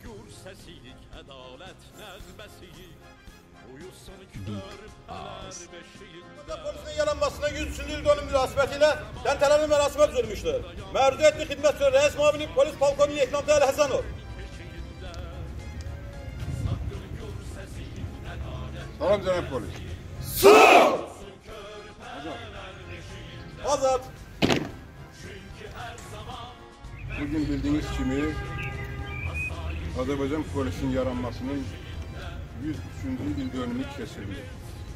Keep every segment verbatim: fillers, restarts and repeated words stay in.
Polisin yalanmasına yüz üçüncü il dönüm münasebetiyle təntanəli mərasimə düzülmüşdür. Mərduiyyətli xidmət üzrə rəis müavini polis polkovnik Ekram Təli Həsənov. Salam cənab polis. Sağ ol! Azad! Bugün bildiğiniz kimi Azərbaycan polisin yaranmasının yüz üçüncü il dönümü keçirilir.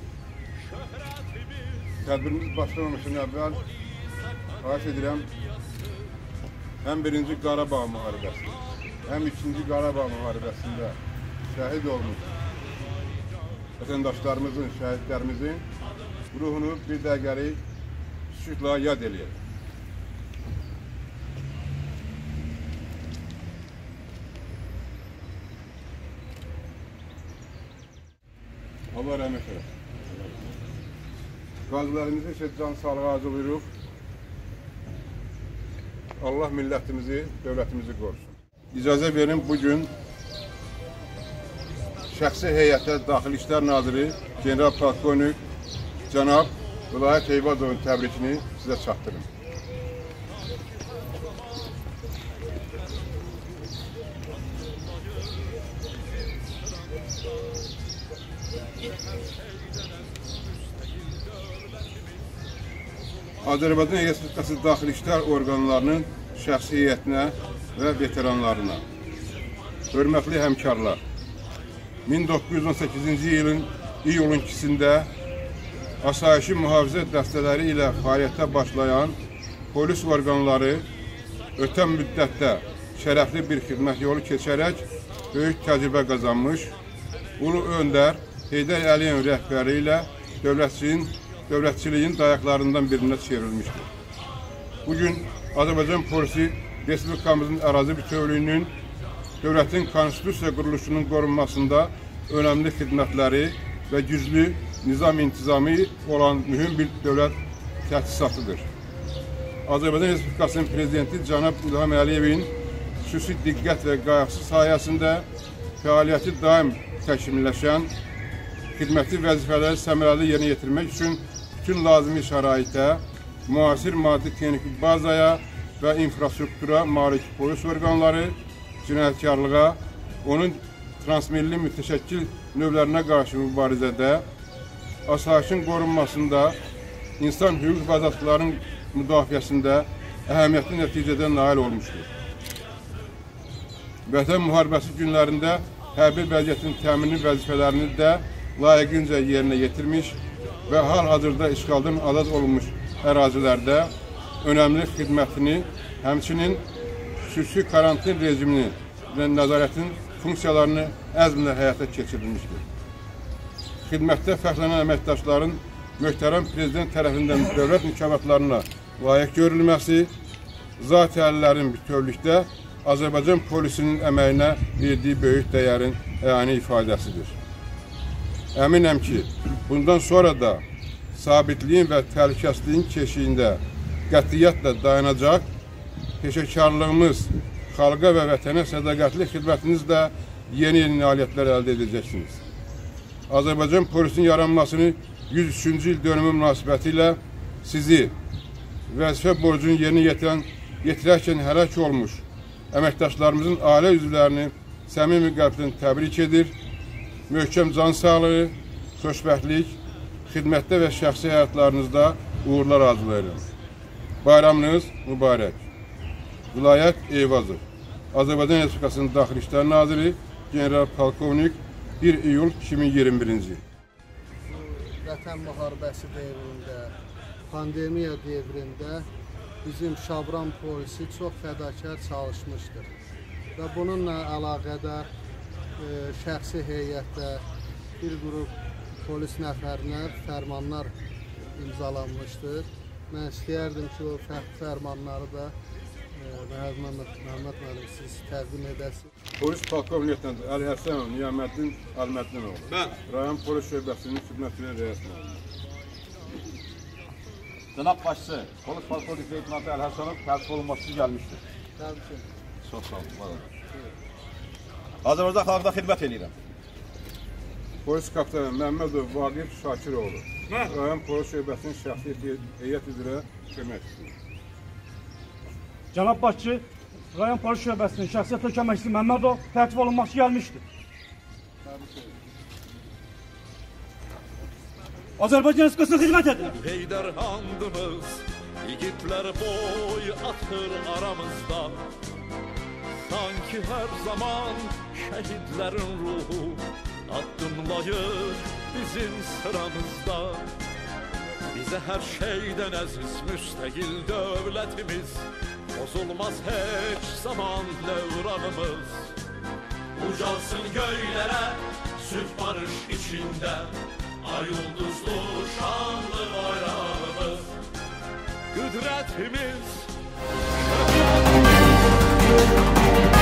Tədbirimiz başlamamışdan əvvəl xahiş edirəm, həm birinci Qarabağ müharibəsi, həm ikinci Qarabağ müharibəsində şəhid olmuş vətəndaşlarımızın, şəhidlərimizin ruhunu bir dəqiqəlik sükutla yad eləyək. Allah rəhmət eləsin. Qazilərimizi isə can sağlığı arzulayırıq. Allah millətimizi, dövlətimizi qorusun. İcazə verin, bugün şəxsi heyətə Daxili İşlər Naziri General Polkovnik Cənab Vilayət Eyvazovun təbrikini sizə çatdırın. Azərbaycan Respublikası Daxili İşlər orqanlarının şəxsi heyətinə və veteranlarına. Hörmətli həmkarlar, min doqquz yüz on səkkizinci ilin iyulun ikisində asayişi mühafizə dəstələri ilə fəaliyyətə başlayan polis orqanları ötən müddətdə şərəfli bir xidmət yolu keçərək böyük təcrübə qazanmış, Ulu Öndər Heydər Əliyevin rəhbəri ilə dövlətçiliyin, dövlətçiliyin dayaqlarından birində çevrilmişdir. Bugün Azərbaycan polisi Respublikamızın ərazi bütövlüyünün, dövlətin konstitusiya quruluşunun qorunmasında önəmli xidmətləri və güclü nizam intizamı olan mühüm bir dövlət təsisatıdır. Azərbaycan Respublikasının Prezidenti Cənab İlham Əliyevin xüsusi diqqət və qayğısı sayəsində fəaliyyəti daim təkmilləşən, xidməti vəzifələri səmərəli yerinə yetirmək üçün bütün lazımi şəraitə, müasir maddi-texniki bazaya və infrastruktura malik polis orqanları cinayətkarlığa, onun transmilli mütəşəkkil növlərinə qarşı mübarizədə, asayişin qorunmasında, insan hüquq və azadlıqların müdafiəsində əhəmiyyətli nəticədə nail olmuşdur. Vətən müharibəsi günlərində hərbi vəziyyətin təmini vəzifələrini də layiqincə yerinə yetirmiş və hal-hazırda işğaldan azad olunmuş ərazilərdə önəmli xidmətini, həmçinin xüsusi karantin rejimini və nəzarətin funksiyalarını əzmlə həyata keçirilmişdir. Xidmətdə fərqlənən əməkdaşların möhtərəm prezident tərəfindən dövlət mükafatlarına layiq görülməsi, zat-ı əllərin bütövlükdə Azərbaycan polisinin əməyinə verdiyi böyük dəyərin əyani ifadəsidir. Əminəm ki, bundan sonra da sabitliyin və təhlükəsizliyin keşiyində qətiyyətlə dayanacaq, peşəkarlığımız, xalqa və vətənə sədaqətli xidmətinizlə yeni-yeni nailiyyətlər əldə edəcəksiniz. Azərbaycan polisinin yaranmasını yüz üçüncü il dönümü münasibəti ilə sizi vəzifə borcunu yerinə yetirən, yetirərkən həlak olmuş əməkdaşlarımızın ailə üzvlərini səmimi qəlbdən təbrik edir, möhkəm can sağlığı, xoşbəxtlik, xidmətdə və şəxsi həyatlarınızda uğurlar arzulayırım. Bayramınız mübarək. Vilayət Eyvazov, Azərbaycan Respublikasının Daxili İşlər Naziri General Polkovnik bir iyul iki min iyirmi birinci il. Vətən müharibəsi devrində, pandemiya devrində bizim Şabran polisi çox fədakar çalışmışdır. Və bununla əlaqədar e, şəxsi heyətdə bir qrup polis nəfərinə fərmanlar imzalanmışdır. Mən istəyərdim ki, o fərmanları da Məhəmməd müəllim siz təqdim edəsiniz. Polis polkovnikdən Əli Həsənov, Niyaməddin Əlməddinoğlu. Mən. Rayon Polis Şöbəsinin xidmətinin rəis müavini. Cənab başçı, polis polkovnik leytenantı Əli Həsənov təbrik olunması gəlmişdir. Təbrik ederim. Çox sağ olun. Azərbaycan xalqına xidmət edirəm. Polis kapitanı Məmmədov Vaqif Şakiroğlu. Rayon Polis Şöbəsinin şəxsi heyət üzrə kömək istəyir. Cənab Başçı, Rayon Polis Şöbəsinin şəxsiyyətlə köməkçisi Məmmədov tərtib olunmaq üçün gəlmişdir. Azərbaycan Respublikasına xidmət edin. Heydər andımız, yiğitlər boy atır aramızda. Sanki her zaman şehitlerin ruhu adımlayır bizim sıramızda. Bize her şeyden aziz müstakil devletimiz, bozulmaz hiç zaman devranımız. Ucalsın göylere süt barış içinde, ay yıldızlı şanlı bayrağımız. Kudretimiz, şefkatimiz.